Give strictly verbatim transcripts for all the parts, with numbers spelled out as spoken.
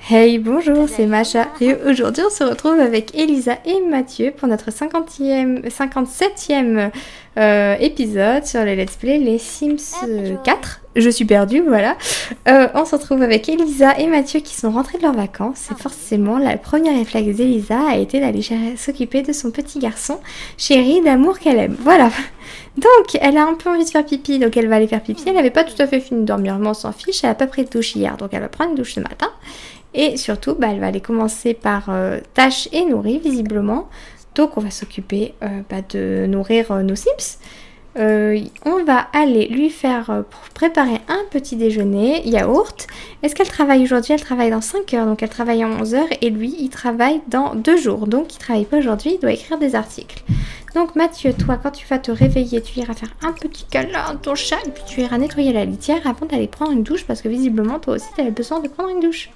Hey, bonjour, c'est Macha et aujourd'hui on se retrouve avec Elisa et Mathieu pour notre cinquantième, cinquante-septième euh, épisode sur les Let's Play Les Sims quatre. Je suis perdue, voilà. Euh, on se retrouve avec Elisa et Mathieu qui sont rentrés de leurs vacances. Et forcément, le premier réflexe d'Elisa a été d'aller s'occuper de son petit garçon chéri d'amour qu'elle aime. Voilà. Donc, elle a un peu envie de faire pipi, donc elle va aller faire pipi. Elle n'avait pas tout à fait fini de dormir, mais on s'en fiche. Elle n'a pas pris de douche hier, donc elle va prendre une douche ce matin. Et surtout, bah, elle va aller commencer par euh, tâche et nourrir, visiblement. Donc, on va s'occuper euh, bah, de nourrir euh, nos Sims. Euh, on va aller lui faire euh, préparer un petit déjeuner, yaourt. Est-ce qu'elle travaille aujourd'hui? Elle travaille dans cinq heures, donc elle travaille en onze heures. Et lui, il travaille dans deux jours. Donc, il ne travaille pas aujourd'hui, il doit écrire des articles. Donc, Mathieu, toi, quand tu vas te réveiller, tu iras faire un petit câlin à ton chat. Et puis, tu iras nettoyer la litière avant d'aller prendre une douche. Parce que visiblement, toi aussi, tu avais besoin de prendre une douche.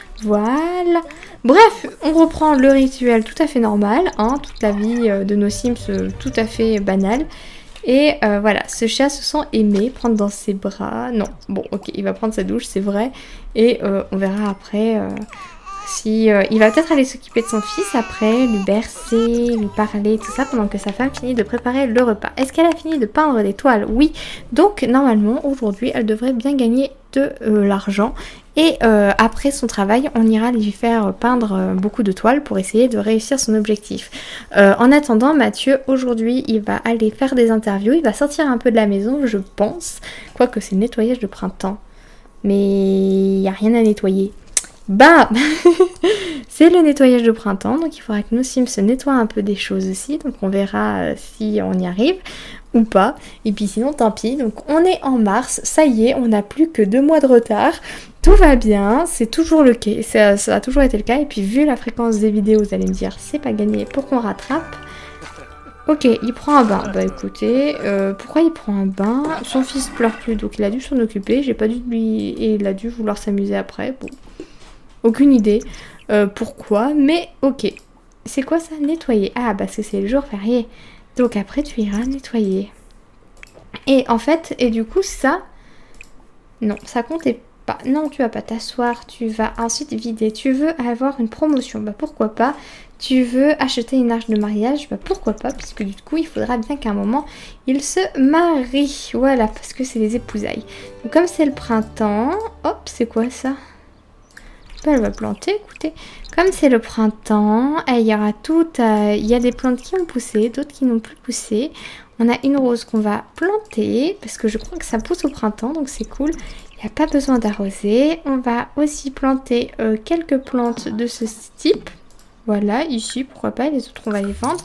Voilà. Bref, on reprend le rituel tout à fait normal, hein, toute la vie euh, de nos Sims euh, tout à fait banale. Et euh, voilà, ce chat se sent aimé, prendre dans ses bras. Non, bon, ok, il va prendre sa douche, c'est vrai. Et euh, on verra après euh, si euh, il va peut-être aller s'occuper de son fils après, lui bercer, lui parler, tout ça, pendant que sa femme finit de préparer le repas. Est-ce qu'elle a fini de peindre des toiles? Oui. Donc, normalement, aujourd'hui, elle devrait bien gagner de euh, l'argent. Et euh, après son travail, on ira lui faire peindre euh, beaucoup de toiles pour essayer de réussir son objectif. Euh, en attendant, Mathieu, aujourd'hui, il va aller faire des interviews. Il va sortir un peu de la maison, je pense. Quoique c'est le nettoyage de printemps. Mais il n'y a rien à nettoyer. Bah c'est le nettoyage de printemps. Donc il faudra que nos Sims se nettoient un peu des choses aussi. Donc on verra euh, si on y arrive ou pas. Et puis sinon, tant pis. Donc on est en mars. Ça y est, on n'a plus que deux mois de retard. Tout va bien, c'est toujours le cas, ça, ça a toujours été le cas. Et puis vu la fréquence des vidéos, vous allez me dire, c'est pas gagné pour qu'on rattrape. Ok, il prend un bain. Bah écoutez, euh, pourquoi il prend un bain? Son fils pleure plus, donc il a dû s'en occuper. J'ai pas dû lui... Et il a dû vouloir s'amuser après. Bon, aucune idée euh, pourquoi, mais ok. C'est quoi ça? Nettoyer. Ah, parce que c'est le jour férié. Donc après, tu iras nettoyer. Et en fait, et du coup, ça... Non, ça comptait pas. Non, tu vas pas t'asseoir, tu vas ensuite vider. Tu veux avoir une promotion, bah pourquoi pas. Tu veux acheter une arche de mariage, bah pourquoi pas, puisque du coup il faudra bien qu'à un moment ils se marient. Voilà, parce que c'est les épousailles. Donc comme c'est le printemps, hop, c'est quoi ça? Bah, elle va planter, écoutez. Comme c'est le printemps, il y aura tout, euh, il y a des plantes qui ont poussé, d'autres qui n'ont plus poussé. On a une rose qu'on va planter, parce que je crois que ça pousse au printemps, donc c'est cool. Il n'y a pas besoin d'arroser. On va aussi planter euh, quelques plantes de ce type. Voilà, ici, pourquoi pas, les autres on va les vendre.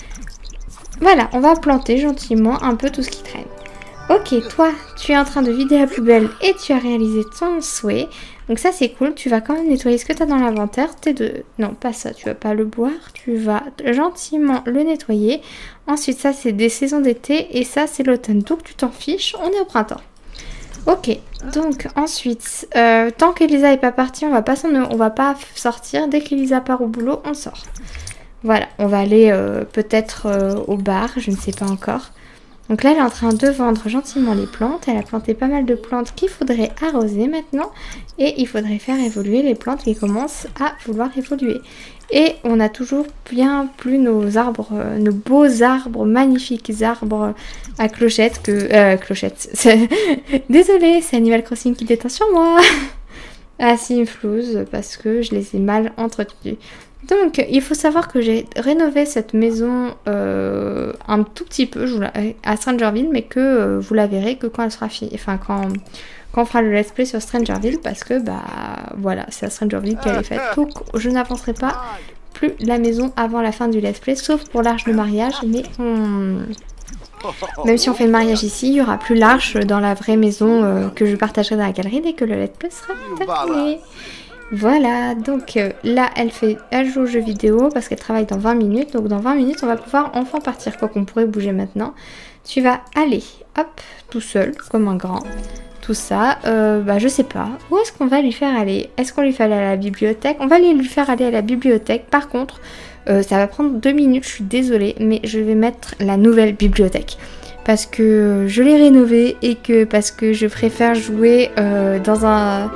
Voilà, on va planter gentiment un peu tout ce qui traîne. Ok, toi, tu es en train de vider la poubelle et tu as réalisé ton souhait. Donc ça c'est cool, tu vas quand même nettoyer ce que tu as dans l'inventaire. De... Non, pas ça, tu vas pas le boire, tu vas gentiment le nettoyer. Ensuite, ça c'est des saisons d'été et ça c'est l'automne. Donc tu t'en fiches, on est au printemps. Ok, donc ensuite, euh, tant qu'Elisa n'est pas partie, on va pas s'en, on va pas sortir. Dès qu'Elisa part au boulot, on sort. Voilà, on va aller euh, peut-être euh, au bar, je ne sais pas encore. Donc là, elle est en train de vendre gentiment les plantes. Elle a planté pas mal de plantes qu'il faudrait arroser maintenant. Et il faudrait faire évoluer les plantes qui commencent à vouloir évoluer. Et on a toujours bien plus nos arbres, euh, nos beaux arbres, magnifiques arbres à clochettes que... Euh, clochettes. Désolée, c'est Animal Crossing qui déteint sur moi. Ah, si, une flouze, parce que je les ai mal entretenus. Donc, il faut savoir que j'ai rénové cette maison euh, un tout petit peu je vous la, à Strangerville, mais que euh, vous la verrez que quand elle sera finie, enfin quand, quand on fera le let's play sur Strangerville, parce que bah voilà, c'est à Strangerville qu'elle est faite. Donc, je n'avancerai pas plus la maison avant la fin du let's play, sauf pour l'arche de mariage, mais on... même si on fait le mariage ici, il n'y aura plus l'arche dans la vraie maison euh, que je partagerai dans la galerie dès que le let's play sera terminé. Voilà, donc euh, là elle fait, elle joue aux jeux vidéo parce qu'elle travaille dans vingt minutes. Donc dans vingt minutes on va pouvoir enfin partir, quoi qu'on pourrait bouger maintenant. Tu vas aller, hop, tout seul, comme un grand. Tout ça, euh, bah je sais pas. Où est-ce qu'on va lui faire aller? Est-ce qu'on lui fait aller à la bibliothèque? On va aller lui faire aller à la bibliothèque. Par contre, euh, ça va prendre deux minutes, je suis désolée, mais je vais mettre la nouvelle bibliothèque. Parce que je l'ai rénovée et que parce que je préfère jouer euh, dans un...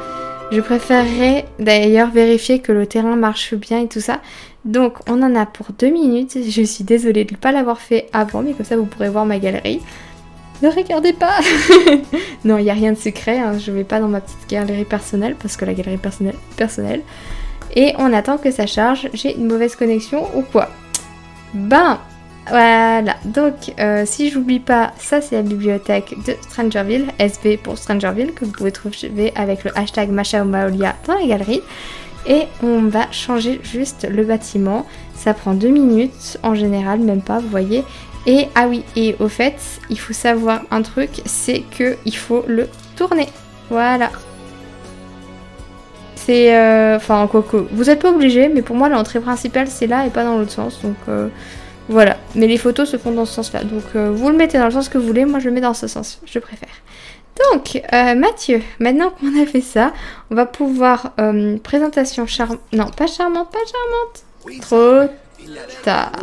Je préférerais d'ailleurs vérifier que le terrain marche bien et tout ça. Donc on en a pour deux minutes. Je suis désolée de ne pas l'avoir fait avant, mais comme ça vous pourrez voir ma galerie. Ne regardez pas. Non, il n'y a rien de secret, hein. Je ne vais pas dans ma petite galerie personnelle parce que la galerie personnelle est personnelle. Et on attend que ça charge. J'ai une mauvaise connexion ou quoi? Ben voilà, donc euh, si j'oublie pas, ça c'est la bibliothèque de Strangerville, S V pour Strangerville, que vous pouvez trouver avec le hashtag Mashaomaolia dans la galerie. Et on va changer juste le bâtiment, ça prend deux minutes en général, même pas, vous voyez. Et ah oui, et au fait, il faut savoir un truc, c'est que il faut le tourner, voilà. C'est, euh, enfin quoi que, vous n'êtes pas obligé, mais pour moi l'entrée principale c'est là et pas dans l'autre sens, donc... Euh, Voilà, mais les photos se font dans ce sens-là. Donc euh, vous le mettez dans le sens que vous voulez, moi je le mets dans ce sens, je préfère. Donc, euh, Mathieu, maintenant qu'on a fait ça, on va pouvoir... Euh, présentation charmante... Non, pas charmante, pas charmante. Trop tard.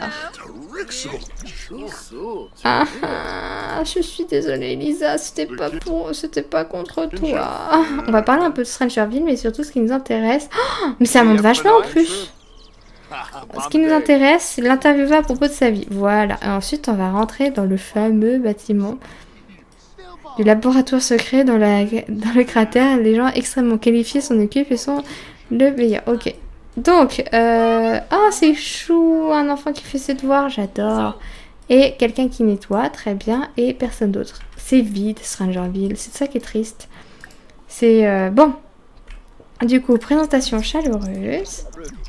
Ah, ah, je suis désolée Lisa, c'était pas pour... C'était pas contre toi. On va parler un peu de Strangerville, mais surtout ce qui nous intéresse... Oh, mais ça monte vachement en plus. Ce qui nous intéresse, c'est l'interviewer à propos de sa vie. Voilà. Et ensuite, on va rentrer dans le fameux bâtiment du laboratoire secret dans, la, dans le cratère. Les gens extrêmement qualifiés s'en occupent et sont le meilleur. Ok. Donc, euh... oh, c'est chou, un enfant qui fait ses devoirs, j'adore. Et quelqu'un qui nettoie, très bien, et personne d'autre. C'est vide, Strangerville, c'est ça qui est triste. C'est... Euh... Bon. Du coup, présentation chaleureuse.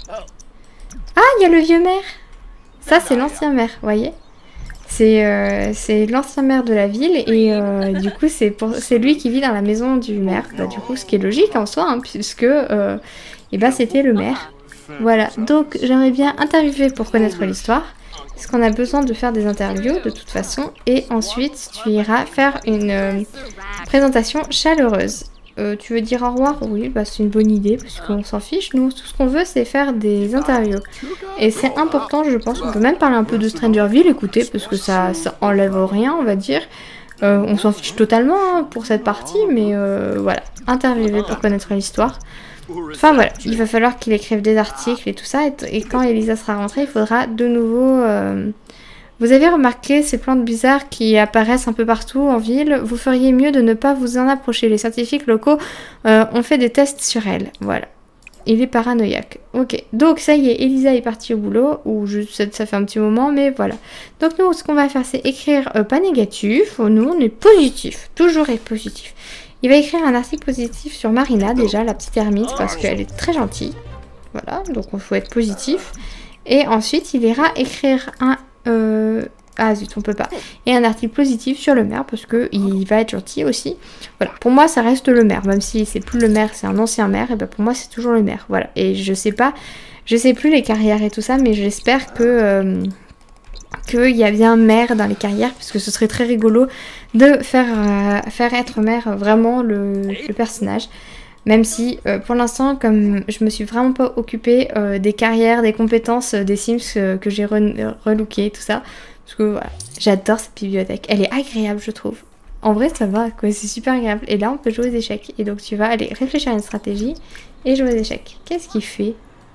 Ah, il y a le vieux maire. Ça, c'est l'ancien maire, vous voyez. C'est euh, l'ancien maire de la ville et euh, du coup, c'est lui qui vit dans la maison du maire. Bah, du coup, ce qui est logique en soi, hein, puisque euh, et bah, c'était le maire. Voilà, donc j'aimerais bien interviewer pour connaître l'histoire. Parce qu'on a besoin de faire des interviews de toute façon. Et ensuite, tu iras faire une euh, présentation chaleureuse. Euh, tu veux dire au revoir? Oui, bah c'est une bonne idée parce qu'on s'en fiche. Nous, tout ce qu'on veut, c'est faire des interviews. Et c'est important, je pense. On peut même parler un peu de Strangerville, écoutez, parce que ça, ça enlève rien, on va dire. Euh, on s'en fiche totalement hein, pour cette partie, mais euh, voilà. Interviewer pour connaître l'histoire. Enfin voilà, il va falloir qu'il écrive des articles et tout ça. Et, et quand Elisa sera rentrée, il faudra de nouveau... Euh, Vous avez remarqué ces plantes bizarres qui apparaissent un peu partout en ville. Vous feriez mieux de ne pas vous en approcher. Les scientifiques locaux euh, ont fait des tests sur elles. Voilà. Il est paranoïaque. Ok. Donc ça y est, Elisa est partie au boulot. Ou juste, ça, ça fait un petit moment, mais voilà. Donc nous, ce qu'on va faire, c'est écrire euh, pas négatif. Nous, on est positif. Toujours être positif. Il va écrire un article positif sur Marina, déjà, la petite ermite, parce qu'elle est très gentille. Voilà. Donc il faut être positif. Et ensuite, il ira écrire un... Euh... Ah zut, on peut pas. Et un article positif sur le maire parce que il va être gentil aussi. Voilà, pour moi ça reste le maire, même si c'est plus le maire, c'est un ancien maire, et ben pour moi c'est toujours le maire. Voilà, et je sais pas, je sais plus les carrières et tout ça, mais j'espère que euh, qu'il y a bien maire dans les carrières, parce que ce serait très rigolo de faire euh, faire être maire vraiment le, le personnage. Même si, euh, pour l'instant, comme je me suis vraiment pas occupée euh, des carrières, des compétences euh, des Sims euh, que j'ai re relooké, tout ça. Parce que voilà, j'adore cette bibliothèque. Elle est agréable, je trouve. En vrai, ça va, quoi. C'est super agréable. Et là, on peut jouer aux échecs. Et donc, tu vas aller réfléchir à une stratégie et jouer aux échecs. Qu'est-ce qu'il fait?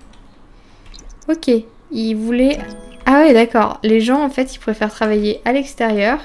Ok, il voulait... Ah ouais, d'accord. Les gens, en fait, ils préfèrent travailler à l'extérieur.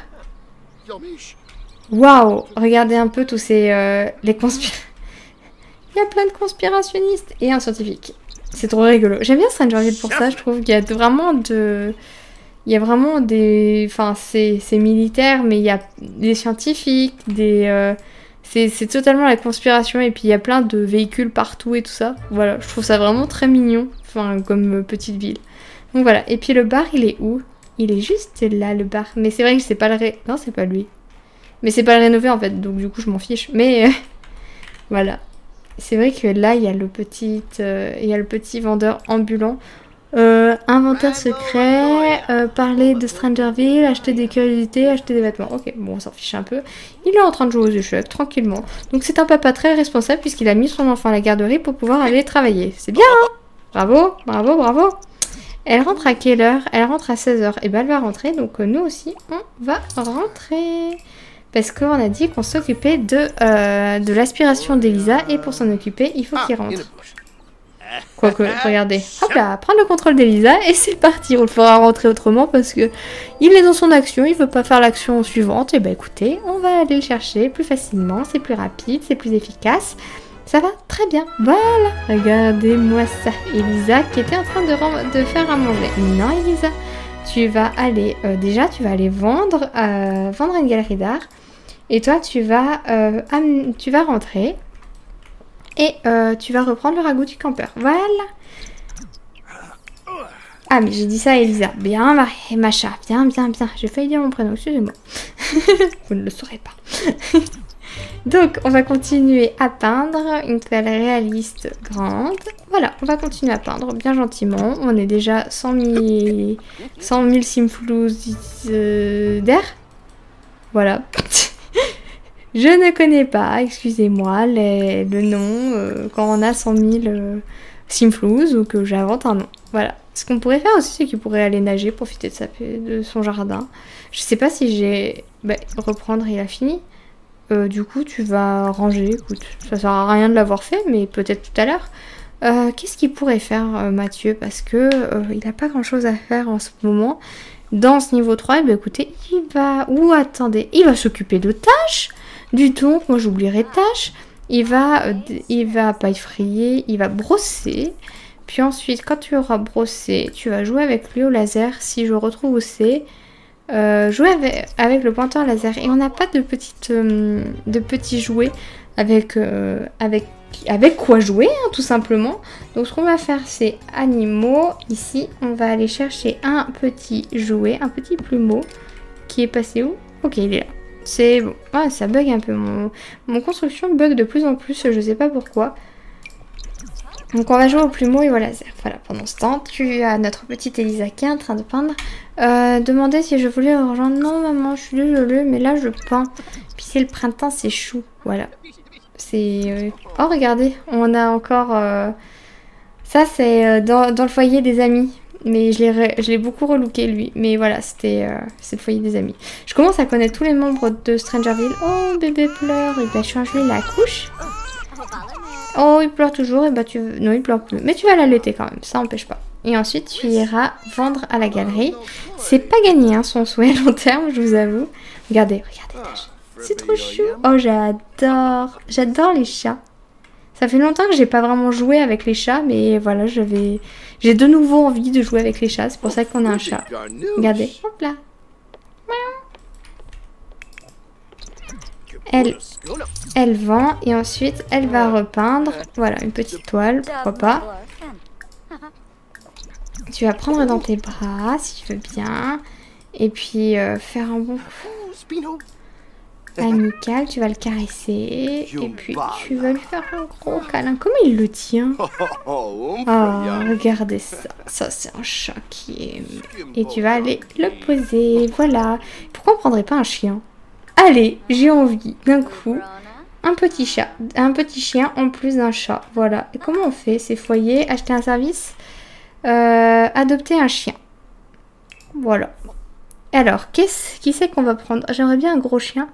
Waouh! Regardez un peu tous ces... Euh, les conspirations. Il y a plein de conspirationnistes et un scientifique. C'est trop rigolo. J'aime bien Strangerville pour ça, je trouve qu'il y a vraiment de... Il y a vraiment des... Enfin, c'est militaire, mais il y a des scientifiques, des... Euh... C'est totalement la conspiration, et puis il y a plein de véhicules partout et tout ça. Voilà, je trouve ça vraiment très mignon, enfin, comme euh, petite ville. Donc voilà, et puis le bar, il est où? Il est juste là, le bar. Mais c'est vrai que c'est pas le ré... Non, c'est pas lui. Mais c'est pas le rénover, en fait, donc du coup, je m'en fiche. Mais... Euh... voilà. C'est vrai que là, il y a le petit, euh, il y a le petit vendeur ambulant. Euh, inventaire secret, euh, parler de Strangerville, acheter des curiosités, acheter des vêtements. Ok, bon, on s'en fiche un peu. Il est en train de jouer aux échecs, tranquillement. Donc c'est un papa très responsable puisqu'il a mis son enfant à la garderie pour pouvoir aller travailler. C'est bien, hein? Bravo, bravo, bravo. Elle rentre à quelle heure? Elle rentre à seize heures. Et ben elle va rentrer, donc euh, nous aussi, on va rentrer. Parce qu'on a dit qu'on s'occupait de, euh, de l'aspiration d'Elisa. Et pour s'en occuper, il faut qu'il rentre. Quoique, regardez. Hop là, prendre le contrôle d'Elisa. Et c'est parti. On le fera rentrer autrement parce que il est dans son action. Il veut pas faire l'action suivante. Et bah écoutez, on va aller le chercher plus facilement. C'est plus rapide, c'est plus efficace. Ça va très bien. Voilà. Regardez-moi ça. Elisa qui était en train de, de faire à manger. Non, Elisa. Tu vas aller... Euh, déjà, tu vas aller vendre, euh, vendre une galerie d'art. Et toi, tu vas, euh, tu vas rentrer. Et euh, tu vas reprendre le ragoût du campeur. Voilà. Ah, mais j'ai dit ça à Elisa. Bien, Marie, Macha. Bien, bien, bien. J'ai failli dire mon prénom. Excusez-moi. Vous ne le saurez pas. Donc, on va continuer à peindre une toile réaliste grande. Voilà, on va continuer à peindre bien gentiment. On est déjà cent mille simflous euh, d'air. Voilà. Je ne connais pas, excusez-moi, le nom euh, quand on a cent mille euh, simflous ou que j'invente un nom. Voilà. Ce qu'on pourrait faire aussi, c'est qu'il pourrait aller nager, profiter de, sa, de son jardin. Je sais pas si j'ai... Bah, reprendre, il a fini. Euh, du coup, tu vas ranger. Écoute, ça sert à rien de l'avoir fait, mais peut-être tout à l'heure. Euh, Qu'est-ce qu'il pourrait faire, euh, Mathieu? Parce que euh, il n'a pas grand-chose à faire en ce moment. Dans ce niveau trois, eh bien, écoutez, il va... Ou attendez, il va s'occuper de tâches. Du tout, moi j'oublierai tâches. Il va, euh, il va pas effrayer, il va brosser. Puis ensuite, quand tu auras brossé, tu vas jouer avec lui au laser. Si je retrouve où c'est... Euh, jouer avec, avec le pointeur laser. Et on n'a pas de, petites, euh, de petits jouets avec, euh, avec, avec quoi jouer, hein, tout simplement. Donc ce qu'on va faire, c'est animaux. Ici, on va aller chercher un petit jouet, un petit plumeau qui est passé où? Ok, il est là. C'est bon. Ah, ça bug un peu. Mon, mon construction bug de plus en plus, je sais pas pourquoi. Donc on va jouer au plumeau et au laser. Voilà, pendant ce temps, tu as notre petite Elisa qui est en train de peindre. Euh, demander si je voulais rejoindre. Non maman, je suis désolée, mais là je peins. Puis c'est le printemps, c'est chou. Voilà. C'est... Euh... Oh regardez, on a encore... Euh... Ça c'est euh, dans, dans le foyer des amis. Mais je l'ai beaucoup relooké lui. Mais voilà, c'était euh, le foyer des amis. Je commence à connaître tous les membres de Strangerville. Oh, bébé pleure. Et ben change-lui la couche. Oh, il pleure toujours, et bah tu... Non, il pleure plus. Mais tu vas l'allaiter quand même, ça n'empêche pas. Et ensuite, tu iras vendre à la galerie. C'est pas gagné, hein, son souhait à long terme, je vous avoue. Regardez, regardez, c'est trop chou. Oh, j'adore. J'adore les chats. Ça fait longtemps que j'ai pas vraiment joué avec les chats, mais voilà, j'avais... J'ai de nouveau envie de jouer avec les chats, c'est pour ça qu'on a un chat. Regardez, hop là. Elle, elle vend et ensuite elle va repeindre. Voilà, une petite toile, pourquoi pas. Tu vas prendre dans tes bras si tu veux bien. Et puis euh, faire un bon coup amical. Tu vas le caresser. Et puis tu vas lui faire un gros câlin. Comment il le tient? Oh, regardez ça. Ça, c'est un chat qui est... Et tu vas aller le poser. Voilà. Pourquoi on prendrait pas un chien? Allez, j'ai envie d'un coup, un petit chat, un petit chien en plus d'un chat. Voilà. Et comment on fait? C'est foyer, acheter un service, euh, adopter un chien. Voilà. Alors, qu'est-ce qui c'est qu'on va prendre? J'aimerais bien un gros chien.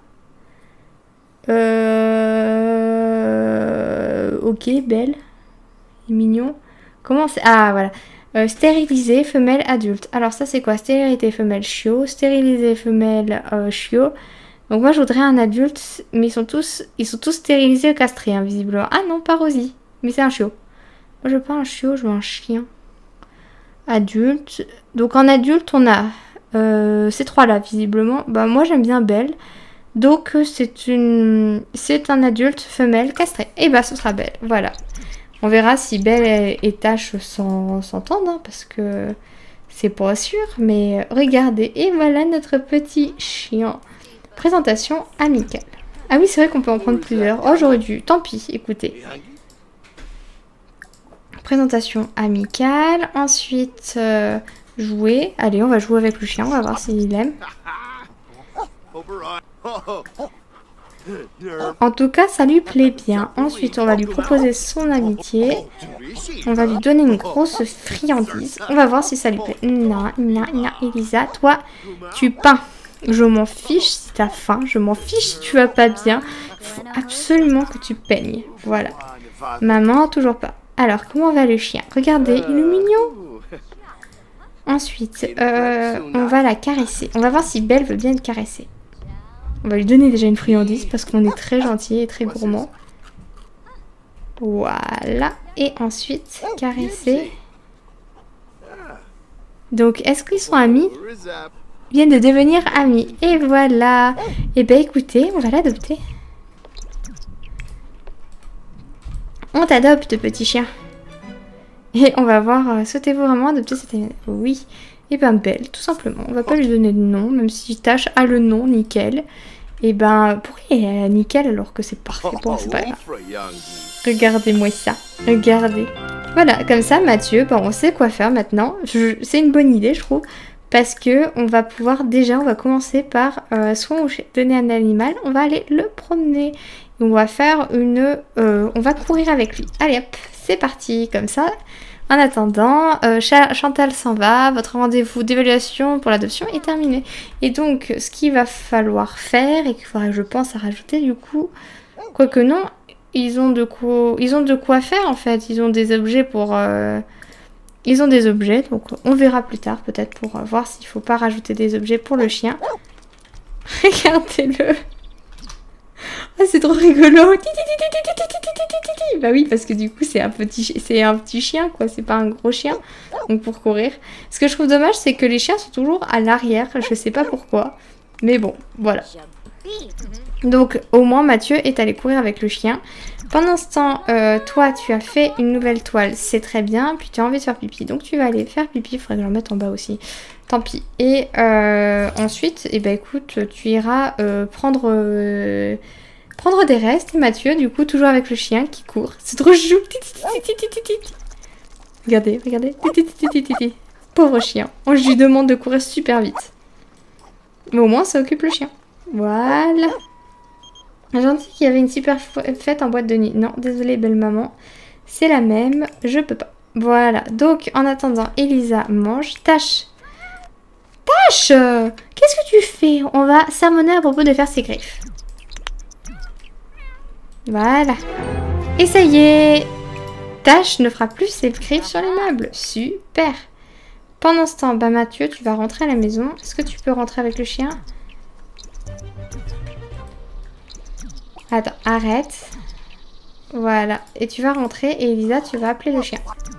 Euh... Ok, belle. Il est mignon. Comment c'est? Ah, voilà. Euh, stériliser femelle adulte. Alors ça c'est quoi? Stérilité femelle chiot, stériliser femelle euh, chiot. Donc moi je voudrais un adulte, mais ils sont tous ils sont tous stérilisés ou castrés, hein, visiblement. Ah non, pas Rosie, mais c'est un chiot. Moi je veux pas un chiot, je veux un chien. Adulte. Donc en adulte on a euh, ces trois-là, visiblement. Bah moi j'aime bien Belle. Donc c'est une c'est un adulte femelle castré. Et bah ce sera Belle, voilà. On verra si Belle et Tache s'entendent, hein, parce que c'est pas sûr. Mais regardez, et voilà notre petit chien. Présentation amicale. Ah oui, c'est vrai qu'on peut en prendre plusieurs. Oh, j'aurais dû. Tant pis, écoutez. Présentation amicale. Ensuite, euh, jouer. Allez, on va jouer avec le chien. On va voir s'il aime. En tout cas, ça lui plaît bien. Ensuite, on va lui proposer son amitié. On va lui donner une grosse friandise. On va voir si ça lui plaît. Non, non, non, Elisa, toi, tu peins. Je m'en fiche si t'as faim, je m'en fiche si tu vas pas bien. Il faut absolument que tu peignes. Voilà. Maman, toujours pas. Alors, comment va le chien? Regardez, il est mignon. Ensuite, euh, on va la caresser. On va voir si Belle veut bien être caressée. On va lui donner déjà une friandise parce qu'on est très gentil et très gourmand. Voilà. Et ensuite, caresser. Donc, est-ce qu'ils sont amis? Ils viennent de devenir amis. Et voilà. Et ben écoutez, on va l'adopter. On t'adopte, petit chien. Et on va voir, euh, souhaitez-vous vraiment adopter cet animal? Oui. Et ben Belle, tout simplement. On va pas lui donner de nom, même si Tache a le nom, nickel. Et ben, pourquoi elle a nickel alors que c'est parfait? Bon, c'est pas grave. Regardez-moi ça. Regardez. Voilà, comme ça, Mathieu, ben, on sait quoi faire maintenant. Je... C'est une bonne idée, je trouve. Parce que on va pouvoir, déjà, on va commencer par, euh, soit on donner un animal, on va aller le promener. Et on va faire une... Euh, on va courir avec lui. Allez hop, c'est parti, comme ça. En attendant, euh, Chantal s'en va, votre rendez-vous d'évaluation pour l'adoption est terminé. Et donc, ce qu'il va falloir faire, et qu'il faudrait que je pense à rajouter du coup, quoique non, ils ont de quoi, ils ont de quoi faire en fait. Ils ont des objets pour... Euh, ils ont des objets, donc on verra plus tard peut-être pour voir s'il ne faut pas rajouter des objets pour le chien. Regardez-le. Ah, c'est trop rigolo. Bah oui, parce que du coup, c'est un petit c'est un petit chien, quoi. C'est pas un gros chien. Donc, pour courir. Ce que je trouve dommage, c'est que les chiens sont toujours à l'arrière. Je sais pas pourquoi. Mais bon, voilà. Donc, au moins, Mathieu est allé courir avec le chien. Pendant ce temps, euh, toi, tu as fait une nouvelle toile. C'est très bien. Puis, tu as envie de faire pipi. Donc, tu vas aller faire pipi. Il faudrait que je le mette en bas aussi. Tant pis. Et euh, ensuite, eh ben, écoute, tu iras euh, prendre... Euh, Prendre des restes, et Mathieu, du coup, toujours avec le chien qui court. C'est trop chou. Regardez, regardez. Pauvre chien. On lui demande de courir super vite. Mais au moins, ça occupe le chien. Voilà. Gentil qu'il y avait une super fête en boîte de nuit. Non, désolée, belle maman. C'est la même. Je peux pas. Voilà. Donc, en attendant, Elisa mange. Tache. Tache! Qu'est-ce que tu fais? On va sermonner à propos de faire ses griffes. Voilà. Et ça y est. Tache ne fera plus ses griffes sur les meubles. Super. Pendant ce temps, bah Mathieu, tu vas rentrer à la maison. Est-ce que tu peux rentrer avec le chien? Attends, arrête. Voilà. Et tu vas rentrer et Elisa, tu vas appeler le chien.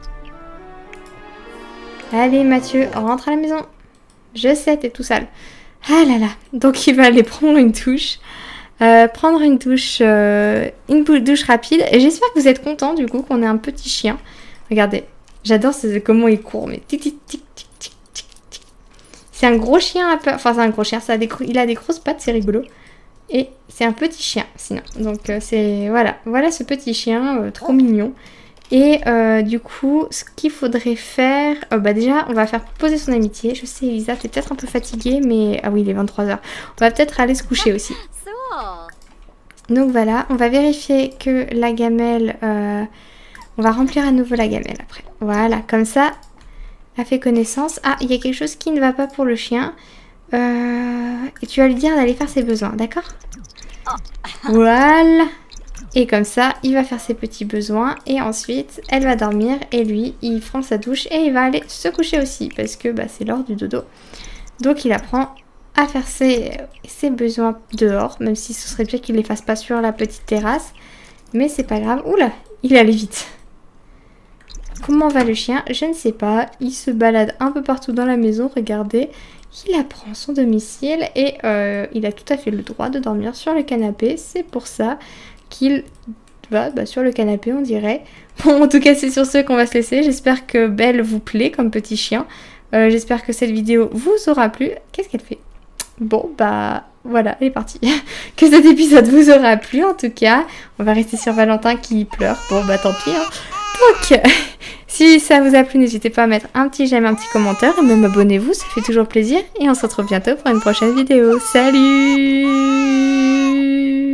Allez Mathieu, rentre à la maison. Je sais, t'es tout sale. Ah là là. Donc il va aller prendre une douche. Euh, prendre une douche, euh, une douche rapide. Et j'espère que vous êtes contents du coup qu'on ait un petit chien. Regardez, j'adore comment il court. Mais tic tic tic tic tic tic tic. C'est un gros chien à peur. Enfin c'est un gros chien, ça a des il a des grosses pattes, c'est rigolo. Et c'est un petit chien sinon. Donc euh, c'est voilà, voilà ce petit chien euh, trop mignon. Et euh, du coup, ce qu'il faudrait faire... Euh, bah déjà, on va faire poser son amitié. Je sais, Elisa, t'es peut-être un peu fatiguée, mais... Ah oui, il est vingt-trois heures. On va peut-être aller se coucher aussi. Donc voilà, on va vérifier que la gamelle... Euh... On va remplir à nouveau la gamelle après. Voilà, comme ça, elle fait connaissance. Ah, il y a quelque chose qui ne va pas pour le chien. Euh... Et tu vas lui dire d'aller faire ses besoins, d'accord? Voilà. Et comme ça, il va faire ses petits besoins et ensuite, elle va dormir et lui, il prend sa douche et il va aller se coucher aussi parce que bah, c'est l'heure du dodo. Donc il apprend à faire ses, ses besoins dehors, même si ce serait bien qu'il les fasse pas sur la petite terrasse. Mais c'est pas grave. Oula, il allait vite. Comment va le chien? Je ne sais pas. Il se balade un peu partout dans la maison, regardez. Il apprend son domicile et euh, il a tout à fait le droit de dormir sur le canapé. C'est pour ça qu'il va bah, sur le canapé, on dirait. Bon, en tout cas, c'est sur ce qu'on va se laisser. J'espère que Belle vous plaît comme petit chien. Euh, J'espère que cette vidéo vous aura plu. Qu'est-ce qu'elle fait? Bon, bah voilà, elle est partie. Que cet épisode vous aura plu, en tout cas. On va rester sur Valentin qui pleure. Bon, bah tant pis. Hein. Donc, si ça vous a plu, n'hésitez pas à mettre un petit j'aime, un petit commentaire. Et même abonnez-vous, ça fait toujours plaisir. Et on se retrouve bientôt pour une prochaine vidéo. Salut!